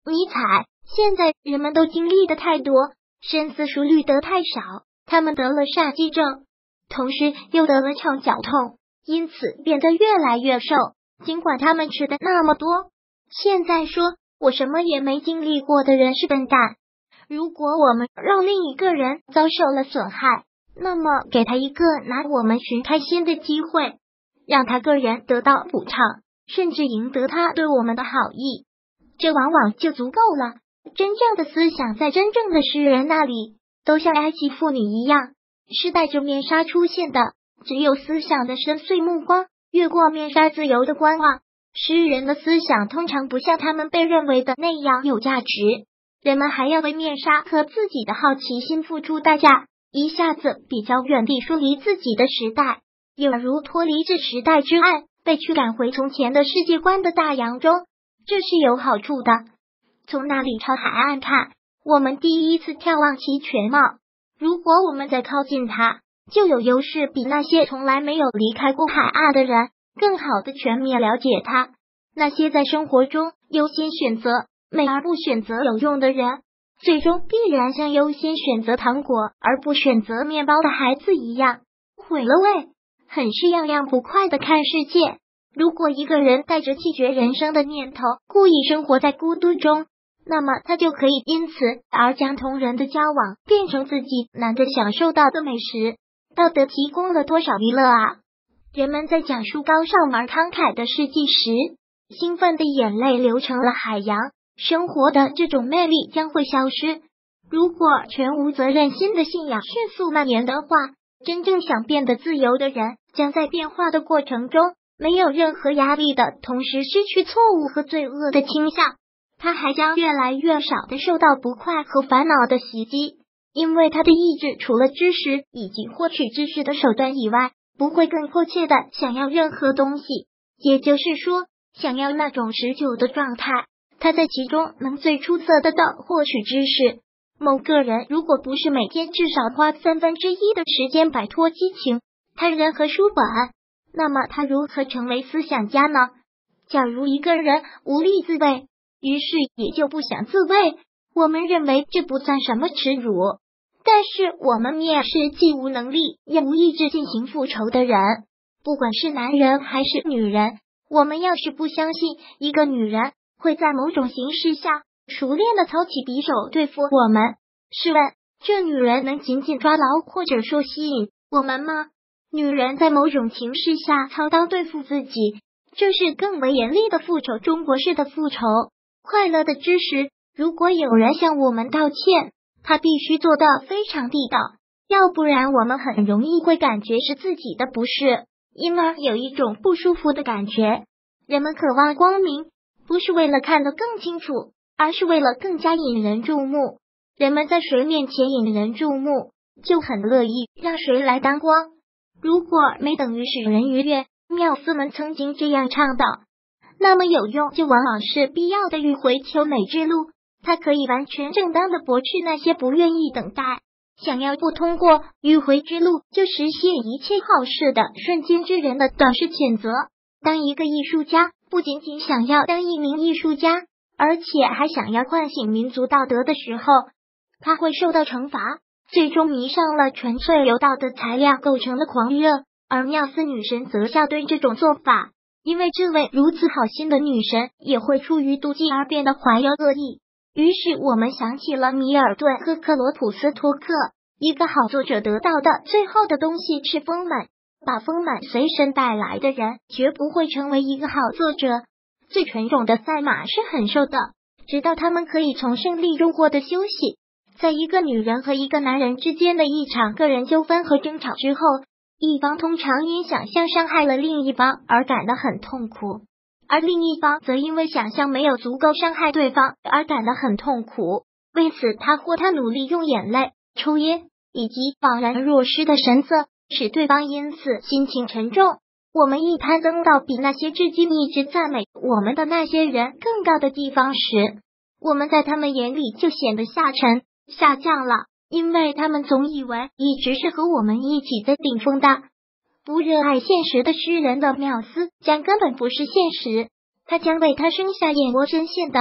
尼采，现在人们都经历的太多，深思熟虑得太少，他们得了疝气症，同时又得了肠绞痛，因此变得越来越瘦，尽管他们吃的那么多。现在说我什么也没经历过的人是笨蛋。如果我们让另一个人遭受了损害，那么给他一个拿我们寻开心的机会，让他个人得到补偿，甚至赢得他对我们的好意，这往往就足够了。真正的思想在真正的诗人那里，都像埃及妇女一样，是戴着面纱出现的。只有思想的深邃目光越过面纱自由的观望，诗人的思想通常不像他们被认为的那样有价值。人们还要为面纱和自己的好奇心付出代价，一下子比较远地疏离自己的时代，有如脱离这时代之岸，被驱赶回从前的世界观的大洋中，这是有好处的。从那里朝海岸看，我们第一次眺望其全貌。如果我们再靠近它，就有优势比那些从来没有离开过海岸的人更好的全面了解它。那些在生活中优先选择美而不选择有用的人，最终必然像优先选择糖果而不选择面包的孩子一样，毁了胃，很是样样不快的看世界。如果一个人带着弃绝人生的念头，故意生活在孤独中，那么他就可以因此而将同人的交往变成自己难得享受到的美食。道德提供了多少娱乐啊！人们在讲述高尚而慷慨的事迹时，兴奋的眼泪流成了海洋。生活的这种魅力将会消失。如果全无责任心的信仰迅速蔓延的话，真正想变得自由的人将在变化的过程中没有任何压力的同时失去错误和罪恶的倾向。他还将越来越少的受到不快和烦恼的袭击，因为他的意志除了知识以及获取知识的手段以外，不会更迫切的想要任何东西，也就是说，想要那种持久的状态。他在其中能最出色的获取知识。某个人如果不是每天至少花1/3的时间摆脱激情、贪人和书本，那么他如何成为思想家呢？假如一个人无力自卫，于是也就不想自卫，我们认为这不算什么耻辱，但是我们蔑视既无能力也无意志进行复仇的人。不管是男人还是女人，我们要是不相信一个女人会在某种形式下熟练的操起匕首对付我们，试问这女人能紧紧抓牢或者说吸引我们吗？女人在某种情势下操刀对付自己，这是更为严厉的复仇，中国式的复仇。快乐的知识，如果有人向我们道歉，他必须做得非常地道，要不然我们很容易会感觉是自己的不是，因而有一种不舒服的感觉。人们渴望光明，不是为了看得更清楚，而是为了更加引人注目。人们在谁面前引人注目，就很乐意让谁来当光。如果美等于使人愉悦，缪斯们曾经这样倡导，那么有用就往往是必要的迂回求美之路。它可以完全正当的驳斥那些不愿意等待、想要不通过迂回之路就实现一切好事的瞬间之人的短视谴责。当一个艺术家不仅仅想要当一名艺术家，而且还想要唤醒民族道德的时候，他会受到惩罚，最终迷上了纯粹由道德材料构成的狂热。而缪斯女神则笑对这种做法，因为这位如此好心的女神也会出于妒忌而变得怀有恶意。于是我们想起了米尔顿和克罗普斯托克，一个好作者得到的最后的东西是丰满，把丰满随身带来的人绝不会成为一个好作者。最纯种的赛马是很瘦的，直到他们可以从胜利中获得休息。在一个女人和一个男人之间的一场个人纠纷和争吵之后，一方通常因想象伤害了另一方而感到很痛苦，而另一方则因为想象没有足够伤害对方而感到很痛苦。为此他努力用眼泪、抽烟以及恍然若失的神色使对方因此心情沉重。我们一攀登到比那些至今一直赞美我们的那些人更高的地方时，我们在他们眼里就显得下沉下降了，因为他们总以为一直是和我们一起在顶峰的。不热爱现实的诗人的缪斯将根本不是现实，他将为他生下眼窝深陷的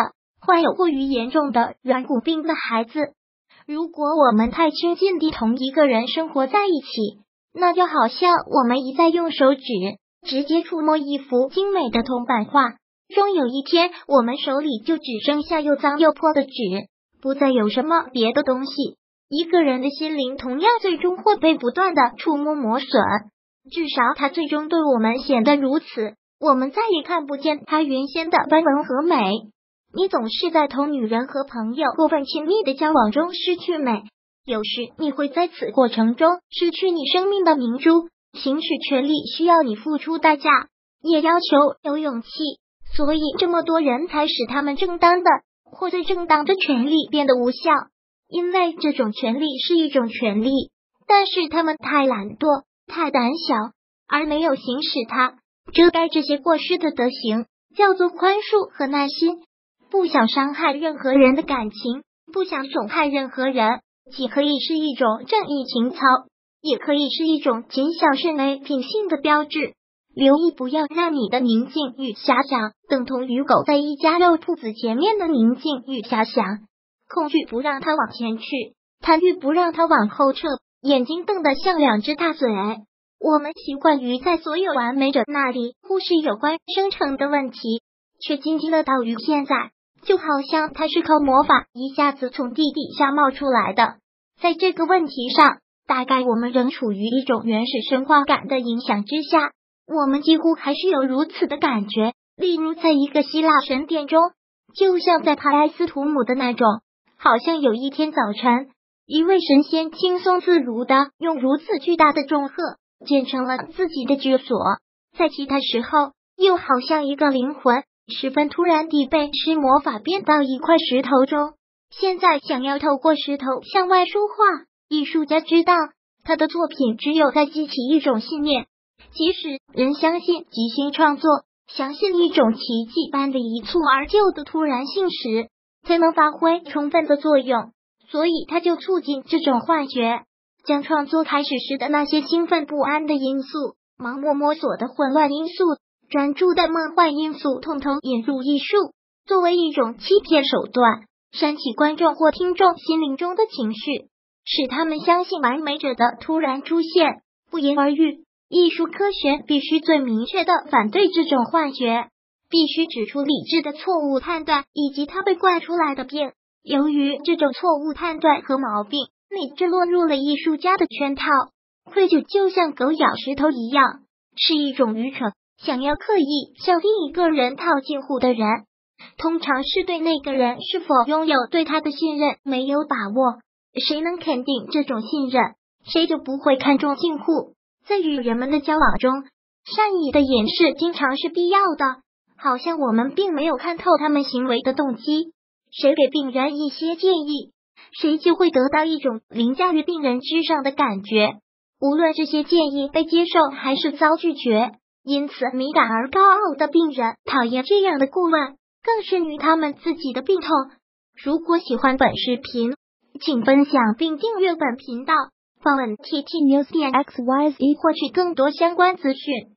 患有过于严重的软骨病的孩子。如果我们太亲近地同一个人生活在一起，那就好像我们一再用手指直接触摸一幅精美的铜版画，终有一天我们手里就只剩下又脏又破的纸，不再有什么别的东西。一个人的心灵同样最终会被不断的触摸磨损，至少他最终对我们显得如此，我们再也看不见他原先的温文和美。你总是在同女人和朋友过分亲密的交往中失去美，有时你会在此过程中失去你生命的明珠。行使权利需要你付出代价，也要求有勇气，所以这么多人才使他们正当的或最正当的权利变得无效。因为这种权利是一种权利，但是他们太懒惰、太胆小，而没有行使它。遮盖这些过失的德行叫做宽恕和耐心。不想伤害任何人的感情，不想损害任何人，既可以是一种正义情操，也可以是一种谨小慎微品性的标志。留意不要让你的宁静与遐想等同于狗在一家肉铺子前面的宁静与遐想。恐惧不让它往前去，贪欲不让它往后撤，眼睛瞪得像两只大嘴。我们习惯于在所有完美者那里忽视有关生成的问题，却津津乐道于现在，就好像它是靠魔法一下子从地底下冒出来的。在这个问题上，大概我们仍处于一种原始神话感的影响之下，我们几乎还是有如此的感觉。例如在一个希腊神殿中，就像在帕莱斯图姆的那种，好像有一天早晨，一位神仙轻松自如的用如此巨大的重鹤建成了自己的居所，在其他时候又好像一个灵魂十分突然地被施魔法变到一块石头中。现在想要透过石头向外说话，艺术家知道他的作品只有在激起一种信念，即使人相信即兴创作，相信一种奇迹般的一蹴而就的突然性时，才能发挥充分的作用。所以他就促进这种幻觉，将创作开始时的那些兴奋不安的因素、盲目摸索的混乱因素、专注的梦幻因素统统引入艺术，作为一种欺骗手段，煽起观众或听众心灵中的情绪，使他们相信完美者的突然出现，不言而喻。艺术科学必须最明确的反对这种幻觉，必须指出理智的错误判断以及它被惯出来的病。由于这种错误判断和毛病，理智落入了艺术家的圈套。愧疚就像狗咬石头一样，是一种愚蠢。想要刻意向另一个人套近乎的人，通常是对那个人是否拥有对他的信任没有把握。谁能肯定这种信任，谁就不会看重近乎。在与人们的交往中，善意的掩饰经常是必要的，好像我们并没有看透他们行为的动机。谁给病人一些建议，谁就会得到一种凌驾于病人之上的感觉，无论这些建议被接受还是遭拒绝。因此敏感而高傲的病人讨厌这样的顾问，更甚于他们自己的病痛。如果喜欢本视频，请分享并订阅本频道，访问 ttnews.xyz 获取更多相关资讯。